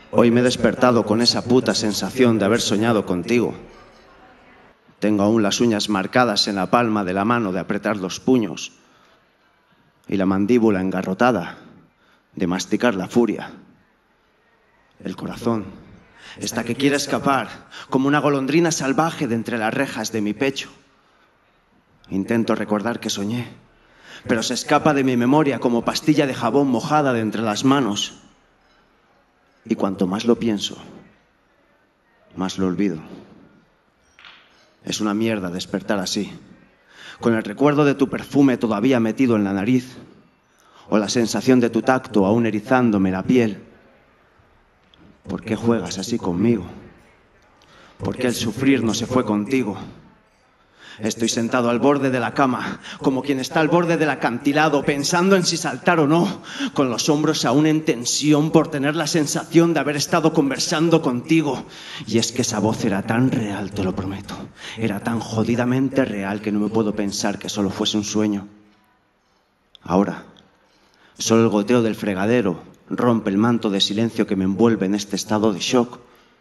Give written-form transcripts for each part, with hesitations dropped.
Hoy me he despertado con esa puta sensación de haber soñado contigo. Tengo aún las uñas marcadas en la palma de la mano de apretar los puños y la mandíbula engarrotada de masticar la furia. El corazón está que quiere escapar como una golondrina salvaje de entre las rejas de mi pecho. Intento recordar que soñé, pero se escapa de mi memoria como pastilla de jabón mojada de entre las manos. Y cuanto más lo pienso, más lo olvido. Es una mierda despertar así, con el recuerdo de tu perfume todavía metido en la nariz, o la sensación de tu tacto aún erizándome la piel. ¿Por qué juegas así conmigo? ¿Por qué el sufrir no se fue contigo? Estoy sentado al borde de la cama, como quien está al borde del acantilado, pensando en si saltar o no, con los hombros aún en tensión por tener la sensación de haber estado conversando contigo. Y es que esa voz era tan real, te lo prometo. Era tan jodidamente real que no me puedo pensar que solo fuese un sueño. Ahora, solo el goteo del fregadero rompe el manto de silencio que me envuelve en este estado de shock.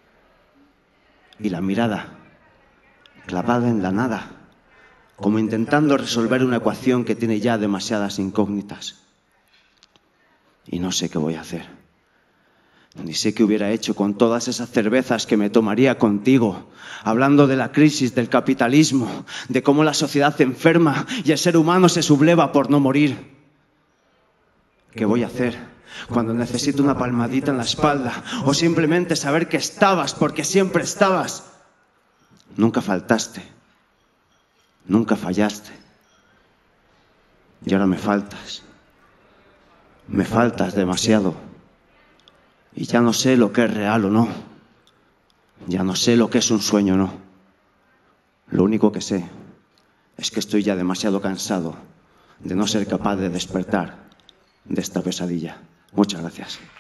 Y la mirada, clavada en la nada, como intentando resolver una ecuación que tiene ya demasiadas incógnitas. Y no sé qué voy a hacer. Ni sé qué hubiera hecho con todas esas cervezas que me tomaría contigo, hablando de la crisis del capitalismo, de cómo la sociedad enferma y el ser humano se subleva por no morir. ¿Qué voy a hacer cuando necesito una palmadita en la espalda o simplemente saber que estabas porque siempre estabas? Nunca faltaste. Nunca fallaste. Y ahora me faltas. Me faltas demasiado. Y ya no sé lo que es real o no. Ya no sé lo que es un sueño o no. Lo único que sé es que estoy ya demasiado cansado de no ser capaz de despertar de esta pesadilla. Muchas gracias.